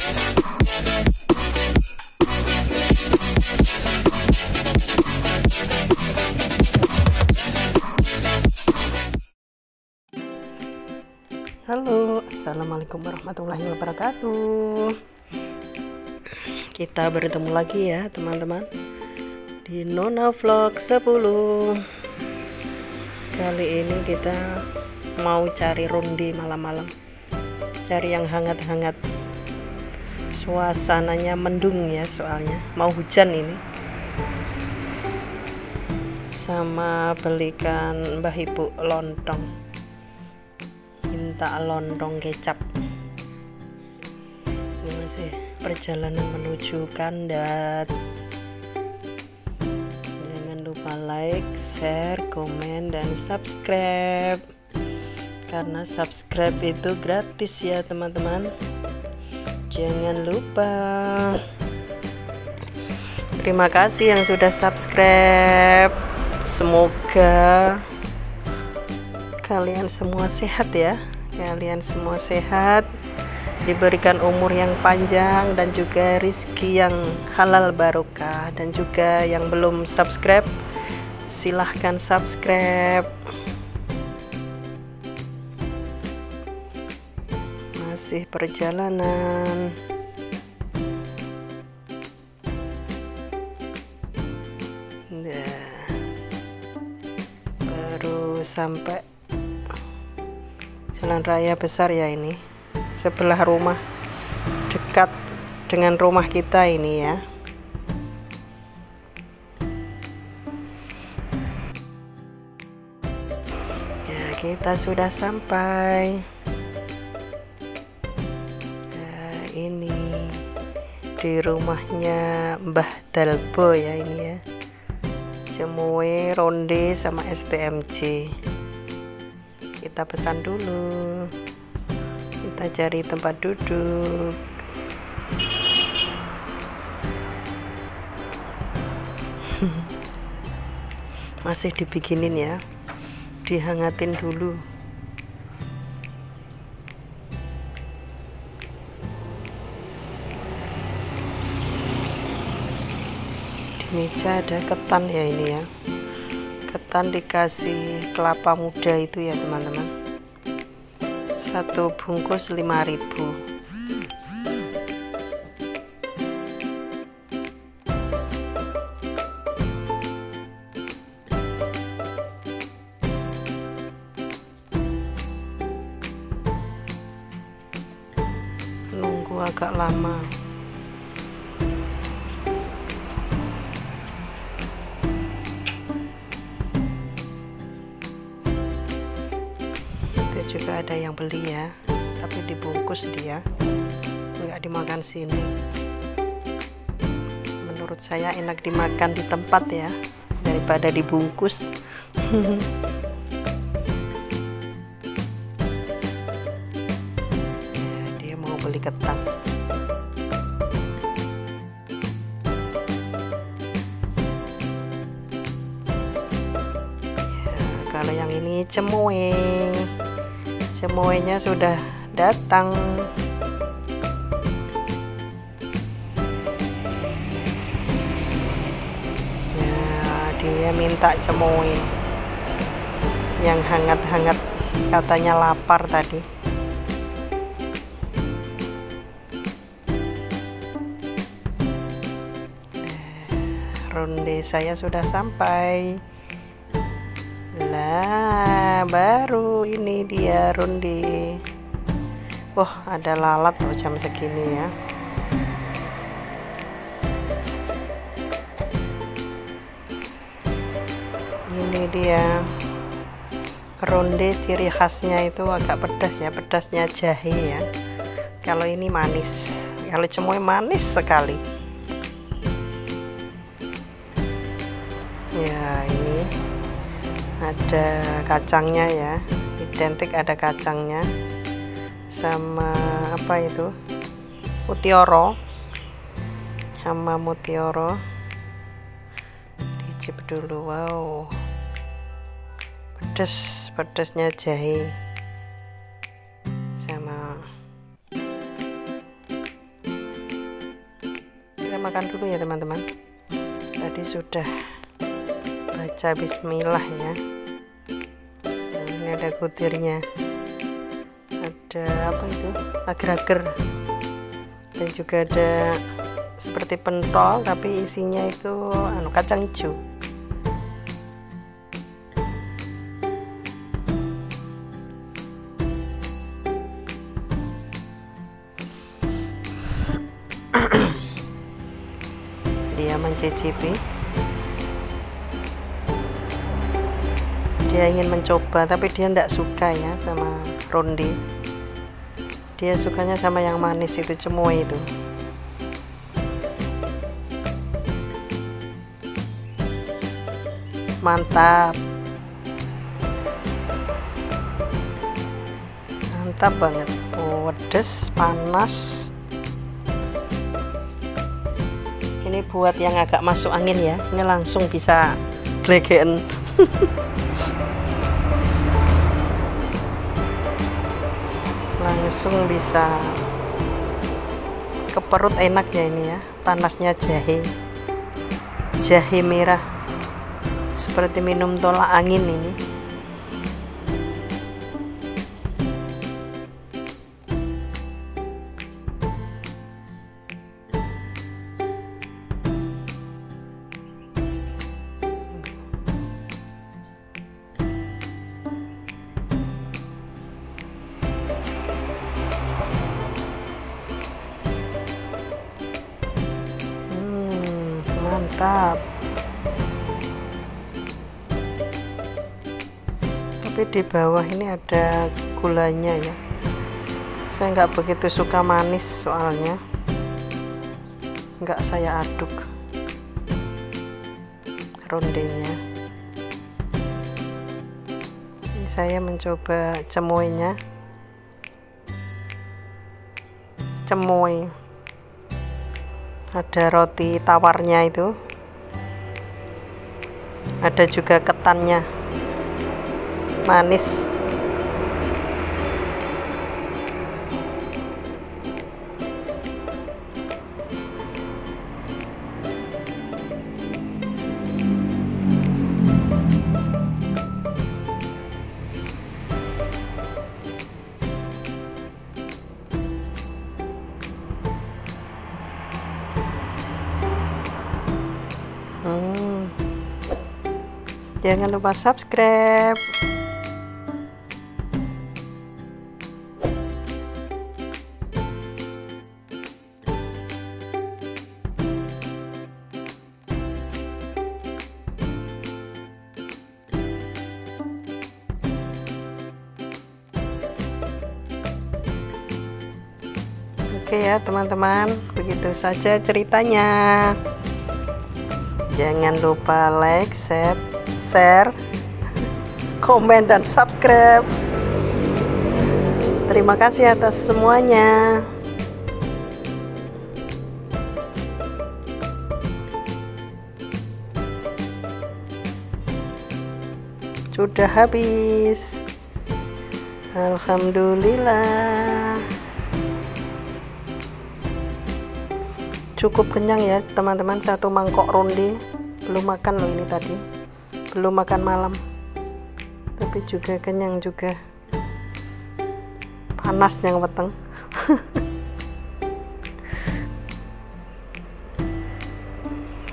Halo, assalamualaikum warahmatullahi wabarakatuh. Kita bertemu lagi ya teman-teman di Nona Vlog 10. Kali ini kita mau cari ronde malam-malam, cari yang hangat-hangat. Suasananya mendung ya, soalnya mau hujan ini. Sama belikan Mbah Ibu lontong, minta lontong kecap. Ini masih perjalanan menuju Kandat. Jangan lupa like, share, komen, dan subscribe, karena subscribe itu gratis ya teman-teman. Jangan lupa. Terima kasih yang sudah subscribe. Semoga kalian semua sehat ya, kalian semua sehat, diberikan umur yang panjang dan juga rezeki yang halal barokah. Dan juga yang belum subscribe, silahkan subscribe. Masih perjalanan. Nah, baru sampai jalan raya besar ya, ini sebelah rumah, dekat dengan rumah kita ini ya. Ya, kita sudah sampai. Nah, ini di rumahnya Mbah Dalbo ya, ini ya. Cemoe, ronde, sama STMJ. Kita pesan dulu, kita cari tempat duduk. Masih dibikinin ya, dihangatin dulu. Di meja ada ketan ya, ini ya. Ketan dikasih kelapa muda itu ya teman-teman. Satu bungkus 5.000. Nunggu agak lama. Juga ada yang beli ya, tapi dibungkus dia, nggak dimakan sini. Menurut saya enak dimakan di tempat ya, daripada dibungkus. Dia mau beli ketan. Ya, kalau yang ini cemoe. Semuanya sudah datang. Nah, dia minta cemoe yang hangat-hangat, katanya lapar tadi. Ronde saya sudah sampai. Lah, baru ini dia ronde. Wah, ada lalat loh jam segini ya. Ini dia ronde, ciri khasnya itu agak pedas ya, pedasnya jahe ya. Kalau ini manis, kalau cemoy manis sekali. Ya, ini ada kacangnya ya, identik ada kacangnya, sama apa itu, mutioro, sama mutioro. Dicip dulu. Wow, pedasnya jahe saya makan dulu ya teman-teman. Tadi sudah baca bismillah ya. Nah, ini ada butirnya, ada apa itu, agar-agar, dan juga ada seperti pentol tapi isinya itu kacang hijau. Dia mencicipi, dia ingin mencoba tapi dia tidak suka ya sama ronde. Dia sukanya sama yang manis itu, cemoy itu. Mantap, mantap banget. Pedes, panas. Ini buat yang agak masuk angin ya, ini langsung bisa glegeken. Langsung bisa ke perut, enak ya ini ya. Panasnya jahe merah, seperti minum tolak angin ini. Mantap. Tapi di bawah ini ada gulanya ya. Saya nggak begitu suka manis soalnya, nggak saya aduk rondenya. Ini saya mencoba cemoynya. Cemoy, ada roti tawarnya itu, ada juga ketannya, manis. Jangan lupa subscribe. Oke ya teman-teman, begitu saja ceritanya. Jangan lupa like, share, komen, dan subscribe. Terima kasih atas semuanya. Sudah habis. Alhamdulillah. Cukup kenyang ya teman-teman, satu mangkok ronde. Belum makan loh ini tadi, belum makan malam, tapi juga kenyang juga. Panas yang weteng.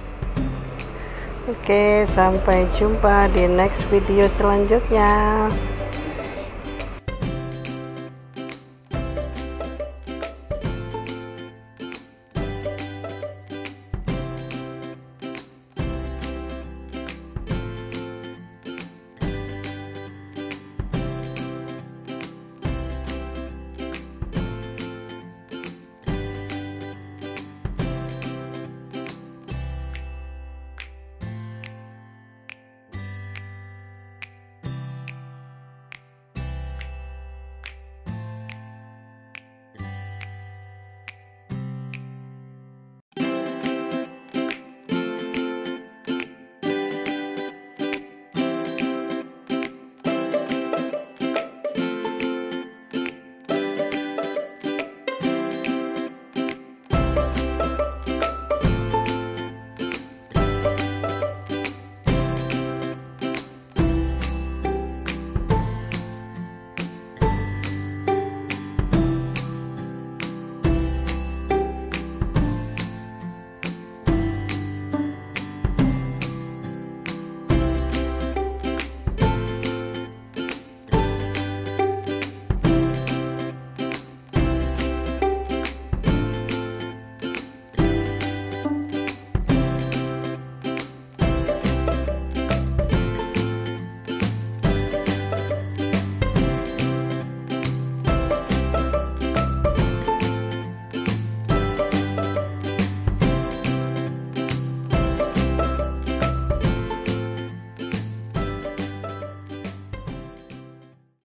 Oke, sampai jumpa di next video selanjutnya.